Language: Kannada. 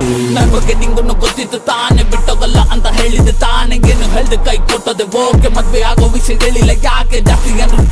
ನನ್ ಬಗ್ಗೆ ನಿಂಗೂ ಗೊತ್ತಿತ್ತು ತಾನೆ, ಬಿಟ್ಟೋಗಲ್ಲ ಅಂತ ಹೇಳಿದೆ ತಾನೆ. ಏನು ಹೇಳ್ದೆ ಕೈ ಕೊಟ್ಟದೆ ಓಕೆ, ಮದ್ವೆ ಆಗೋ ವಿಷಯ ಹೇಳಿಲ್ಲ ಯಾಕೆ, ಜಾಸ್ತಿ